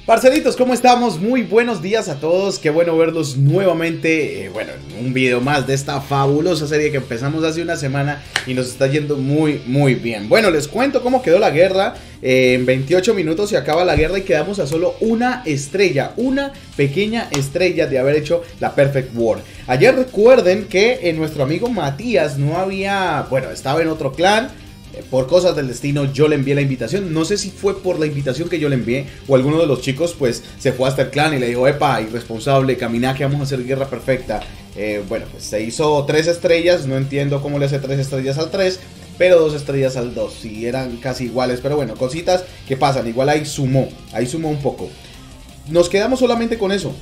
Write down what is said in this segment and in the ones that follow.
Parceritos, ¿cómo estamos? Muy buenos días a todos, qué bueno verlos nuevamente, en un video más de esta fabulosa serie que empezamos hace una semana y nos está yendo muy bien. Bueno, les cuento cómo quedó la guerra. En 28 minutos se acaba la guerra y quedamos a solo una estrella, una pequeña estrella de haber hecho la Perfect War. Ayer recuerden que nuestro amigo Matías no había, estaba en otro clan. Por cosas del destino yo le envié la invitación. No sé si fue por la invitación que yo le envié o alguno de los chicos pues se fue hasta el clan y le dijo: epa, irresponsable, caminá que vamos a hacer guerra perfecta. Pues se hizo 3 estrellas. No entiendo cómo le hace 3 estrellas al 3, pero 2 estrellas al 2. Si eran casi iguales, pero bueno, cositas que pasan. Igual ahí sumó un poco. Nos quedamos solamente con eso,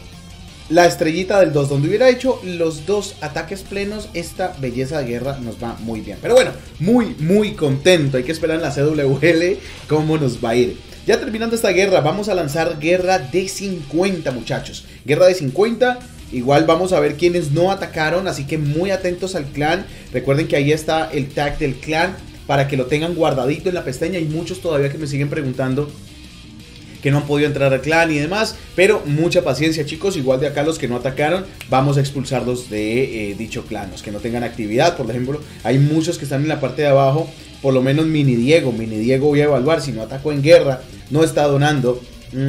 la estrellita del 2, donde hubiera hecho los 2 ataques plenos, esta belleza de guerra nos va muy bien. Pero bueno, muy contento. Hay que esperar en la CWL cómo nos va a ir. Ya terminando esta guerra, vamos a lanzar guerra de 50, muchachos. Guerra de 50. Igual vamos a ver quiénes no atacaron, así que muy atentos al clan. Recuerden que ahí está el tag del clan para que lo tengan guardadito en la pestaña. Hay muchos todavía que me siguen preguntando que no han podido entrar al clan y demás, pero mucha paciencia, chicos. Igual de acá los que no atacaron vamos a expulsarlos de dicho clan, los que no tengan actividad. Por ejemplo, hay muchos que están en la parte de abajo. Por lo menos Mini Diego voy a evaluar. Si no atacó en guerra, no está donando,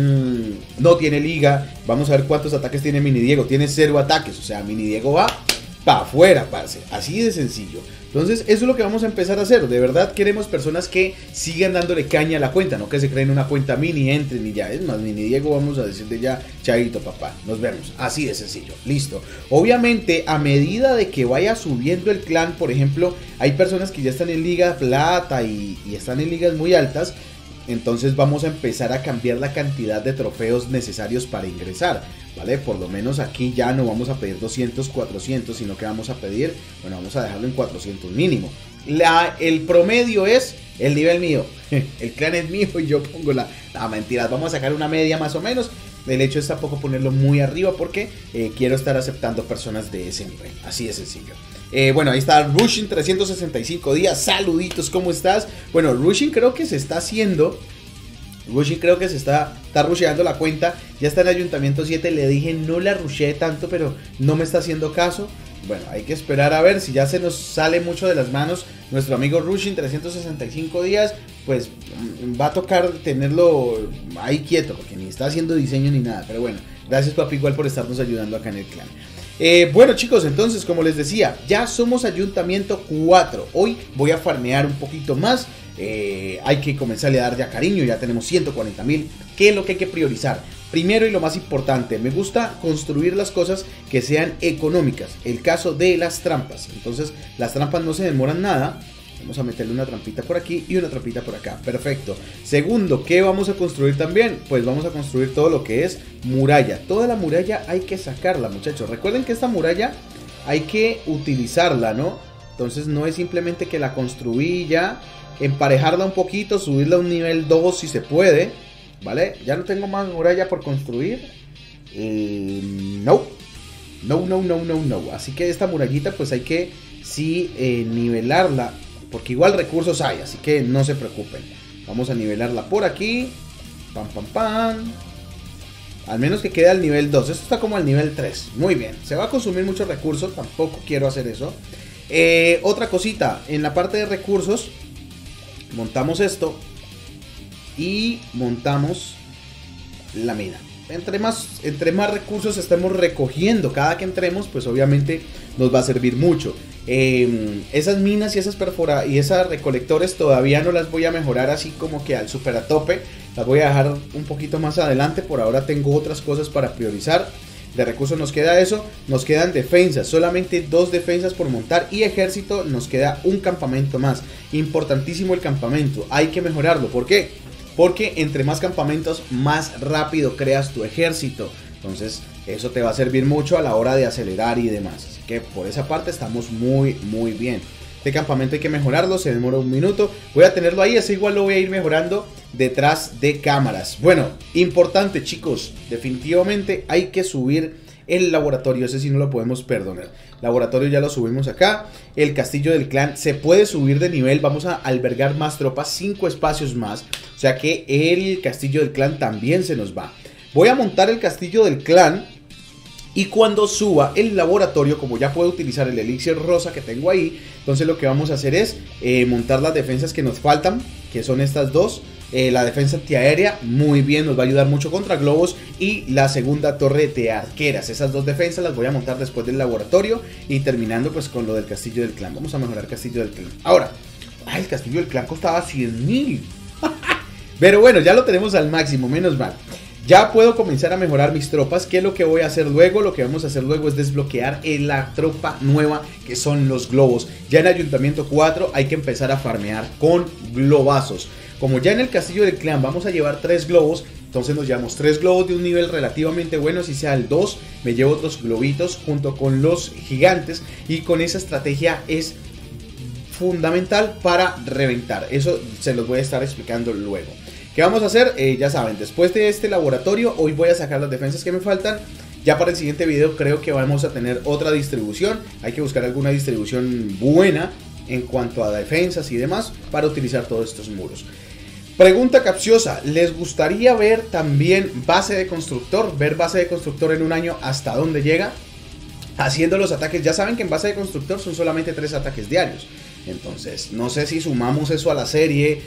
no tiene liga. Vamos a ver cuántos ataques tiene Mini Diego. Tiene 0 ataques, o sea, Mini Diego va para afuera, parce. Así de sencillo. Entonces eso es lo que vamos a empezar a hacer. De verdad queremos personas que sigan dándole caña a la cuenta, no que se creen una cuenta mini, entren y ya. Es más, Mini Diego vamos a decirle ya: chaito papá, nos vemos. Así de sencillo, listo. Obviamente a medida de que vaya subiendo el clan, por ejemplo, hay personas que ya están en liga plata y están en ligas muy altas. Entonces vamos a empezar a cambiar la cantidad de trofeos necesarios para ingresar, ¿vale? Por lo menos aquí ya no vamos a pedir 200, 400, sino que vamos a pedir, vamos a dejarlo en 400 mínimo. El promedio es el nivel mío. El clan es mío y yo pongo mentiras. Vamos a sacar una media más o menos. El hecho es tampoco ponerlo muy arriba porque quiero estar aceptando personas de ese nivel. Así de sencillo. Ahí está Rushing 365 días. Saluditos, ¿cómo estás? Bueno, Rushing creo que se está haciendo. Está rusheando la cuenta. Ya está en Ayuntamiento 7. Le dije no la rushee tanto, pero no me está haciendo caso. Bueno, hay que esperar a ver si ya se nos sale mucho de las manos nuestro amigo Rushing 365 días. Pues va a tocar tenerlo ahí quieto, porque ni está haciendo diseño ni nada. Pero bueno, gracias papi igual por estarnos ayudando acá en el clan. Bueno chicos, entonces como les decía, ya somos Ayuntamiento 4. Hoy voy a farmear un poquito más. Hay que comenzarle a dar ya cariño. Ya tenemos 140.000. ¿Qué es lo que hay que priorizar? Primero y lo más importante, me gusta construir las cosas que sean económicas. El caso de las trampas. Entonces las trampas no se demoran nada. Vamos a meterle una trampita por aquí y una trampita por acá. Perfecto. Segundo, ¿qué vamos a construir también? Pues vamos a construir todo lo que es muralla. Toda la muralla hay que sacarla, muchachos. Recuerden que esta muralla hay que utilizarla, ¿no? Entonces no es simplemente que la construí ya. Emparejarla un poquito, subirla a un nivel 2 si se puede, ¿vale? Ya no tengo más muralla por construir. No. Así que esta murallita pues hay que nivelarla, porque igual recursos hay, así que no se preocupen. Vamos a nivelarla por aquí. Pam. Al menos que quede al nivel 2. Esto está como al nivel 3. Muy bien. Se va a consumir muchos recursos. Tampoco quiero hacer eso. Otra cosita. En la parte de recursos montamos esto y montamos la mina. Entre más recursos estemos recogiendo cada que entremos, pues obviamente nos va a servir mucho. Esas minas y esas recolectores todavía no las voy a mejorar así como que al super a tope. Las voy a dejar un poquito más adelante. Por ahora tengo otras cosas para priorizar. De recursos nos queda eso. Nos quedan defensas, solamente 2 defensas por montar. Y ejército nos queda un campamento más. Importantísimo el campamento, hay que mejorarlo. ¿Por qué? Porque entre más campamentos, más rápido creas tu ejército. Entonces eso te va a servir mucho a la hora de acelerar y demás. Así que por esa parte estamos muy bien. Este campamento hay que mejorarlo, se demora un minuto. Voy a tenerlo ahí, así igual lo voy a ir mejorando detrás de cámaras. Bueno, importante chicos, definitivamente hay que subir el laboratorio, ese sí no lo podemos perdonar. Laboratorio ya lo subimos acá. El castillo del clan se puede subir de nivel. Vamos a albergar más tropas, 5 espacios más. O sea que el castillo del clan también se nos va. Voy a montar el castillo del clan. Y cuando suba el laboratorio, como ya puedo utilizar el elixir rosa que tengo ahí, entonces lo que vamos a hacer es montar las defensas que nos faltan, que son estas dos. La defensa antiaérea, muy bien, nos va a ayudar mucho contra globos. Y la segunda torre de arqueras. Esas dos defensas las voy a montar después del laboratorio. Y terminando pues con lo del castillo del clan. Vamos a mejorar el castillo del clan. Ahora, el castillo del clan costaba 100.000. Pero bueno, ya lo tenemos al máximo, menos mal. Ya puedo comenzar a mejorar mis tropas. ¿Qué es lo que voy a hacer luego? Lo que vamos a hacer luego es desbloquear la tropa nueva, que son los globos. Ya en Ayuntamiento 4 hay que empezar a farmear con globazos. Como ya en el castillo del clan vamos a llevar 3 globos, entonces nos llevamos 3 globos de un nivel relativamente bueno. Si sea el 2, me llevo otros globitos junto con los gigantes. Y con esa estrategia es fundamental para reventar. Eso se los voy a estar explicando luego. ¿Qué vamos a hacer? Ya saben, después de este laboratorio, hoy voy a sacar las defensas que me faltan. Ya para el siguiente video creo que vamos a tener otra distribución. Hay que buscar alguna distribución buena en cuanto a defensas y demás para utilizar todos estos muros. Pregunta capciosa, ¿les gustaría ver también base de constructor? Ver base de constructor en un año, ¿hasta dónde llega? Haciendo los ataques, ya saben que en base de constructor son solamente 3 ataques diarios. Entonces, no sé si sumamos eso a la serie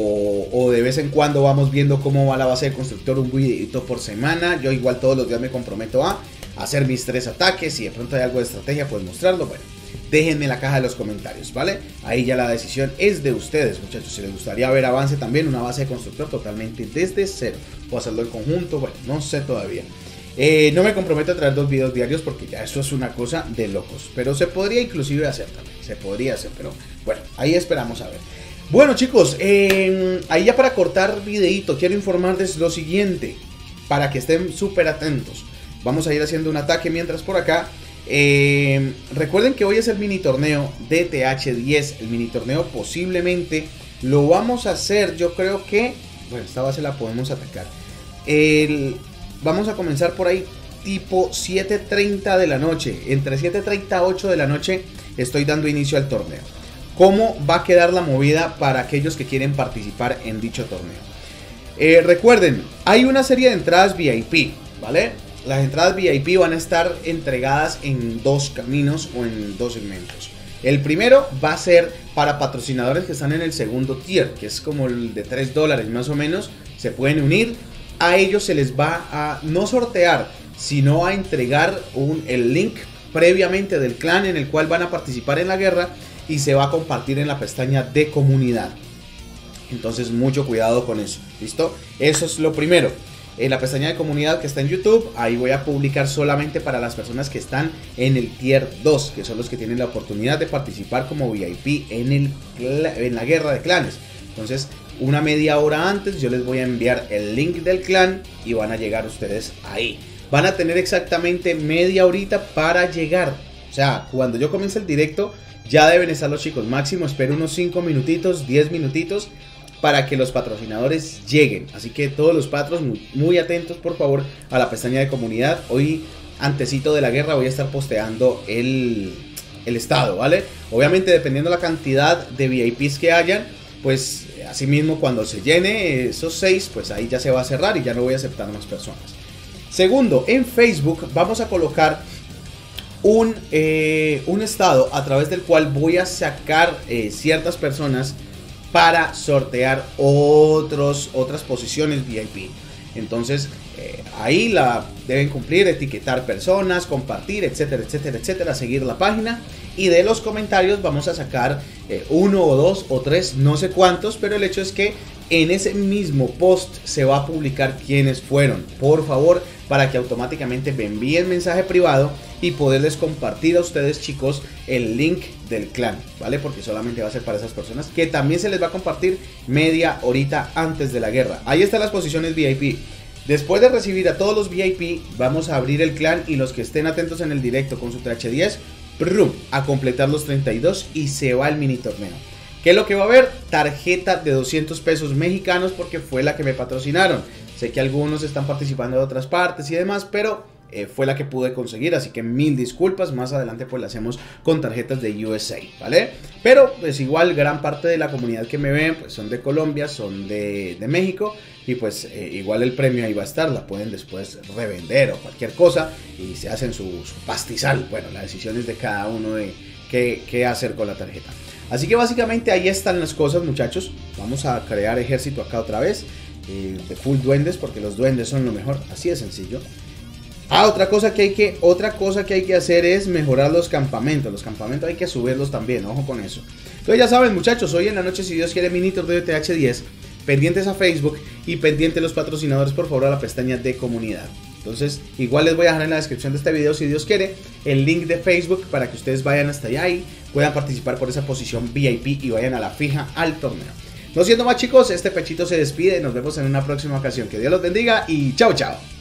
o de vez en cuando vamos viendo cómo va la base de constructor, un videito por semana. Yo igual todos los días me comprometo a hacer mis 3 ataques. Si de pronto hay algo de estrategia, pues mostrarlo. Bueno, déjenme en la caja de los comentarios, ¿vale? Ahí ya la decisión es de ustedes, muchachos. Si les gustaría ver avance también, una base de constructor totalmente desde cero, o hacerlo en conjunto, bueno, no sé todavía. No me comprometo a traer 2 videos diarios porque ya eso es una cosa de locos. Pero se podría inclusive hacer también. Se podría hacer, pero bueno, ahí esperamos a ver. Bueno chicos, ahí ya para cortar videito, quiero informarles lo siguiente, para que estén súper atentos. Vamos a ir haciendo un ataque mientras por acá. Recuerden que hoy es el mini torneo de TH10. El mini torneo posiblemente lo vamos a hacer, yo creo que... Bueno, esta base la podemos atacar. Vamos a comenzar por ahí tipo 7:30 de la noche. Entre 7:30 a 8 de la noche estoy dando inicio al torneo. ¿Cómo va a quedar la movida para aquellos que quieren participar en dicho torneo? Recuerden, hay una serie de entradas VIP, ¿vale? Las entradas VIP van a estar entregadas en 2 caminos o en 2 segmentos. El primero va a ser para patrocinadores que están en el segundo tier, que es como el de $3 más o menos. Se pueden unir. A ellos se les va a no sortear, sino a entregar el link previamente del clan en el cual van a participar en la guerra y se va a compartir en la pestaña de comunidad. Entonces mucho cuidado con eso, ¿listo? Eso es lo primero. En la pestaña de comunidad que está en YouTube, ahí voy a publicar solamente para las personas que están en el tier 2, que son los que tienen la oportunidad de participar como VIP en la guerra de clanes. Entonces, una media hora antes yo les voy a enviar el link del clan y van a llegar ustedes ahí. Van a tener exactamente media horita para llegar. O sea, cuando yo comience el directo ya deben estar los chicos. Máximo espero unos 5 minutitos, 10 minutitos para que los patrocinadores lleguen. Así que todos los patros muy atentos por favor a la pestaña de comunidad. Hoy antesito de la guerra voy a estar posteando el estado, ¿vale? Obviamente dependiendo la cantidad de VIPs que hayan, pues asimismo cuando se llene esos 6, pues ahí ya se va a cerrar y ya no voy a aceptar más personas. Segundo, en Facebook vamos a colocar un estado a través del cual voy a sacar ciertas personas para sortear otras posiciones VIP. Entonces ahí la deben cumplir, etiquetar personas, compartir, etcétera, etcétera, etcétera, seguir la página. Y de los comentarios vamos a sacar 1 o 2 o 3, no sé cuántos, pero el hecho es que en ese mismo post se va a publicar quiénes fueron. Por favor, para que automáticamente me envíen mensaje privado y poderles compartir a ustedes, chicos, el link del clan, ¿vale? Porque solamente va a ser para esas personas, que también se les va a compartir media horita antes de la guerra. Ahí están las posiciones VIP. Después de recibir a todos los VIP, vamos a abrir el clan y los que estén atentos en el directo con su TH10, a completar los 32 y se va el mini torneo. ¿Qué es lo que va a haber? Tarjeta de 200 pesos mexicanos porque fue la que me patrocinaron. Sé que algunos están participando de otras partes y demás, pero fue la que pude conseguir, así que mil disculpas. Más adelante pues la hacemos con tarjetas de USA, ¿vale? Pero pues igual gran parte de la comunidad que me ven pues son de Colombia, son de México, y pues igual el premio ahí va a estar, la pueden después revender o cualquier cosa y se hacen su pastizal. Bueno, la decisión es de cada uno de qué hacer con la tarjeta. Así que básicamente ahí están las cosas, muchachos. Vamos a crear ejército acá otra vez, de full duendes, porque los duendes son lo mejor, así de sencillo. Otra cosa que hay que hacer es mejorar los campamentos. Los campamentos hay que subirlos también, ojo con eso. Entonces ya saben, muchachos, hoy en la noche, si Dios quiere, mini torneo de TH10, pendientes a Facebook y pendientes los patrocinadores, por favor, a la pestaña de comunidad. Entonces igual les voy a dejar en la descripción de este video, si Dios quiere, el link de Facebook para que ustedes vayan hasta allá y puedan participar por esa posición VIP y vayan a la fija al torneo. No siendo más, chicos, este pechito se despide. Nos vemos en una próxima ocasión. Que Dios los bendiga y chao, chao.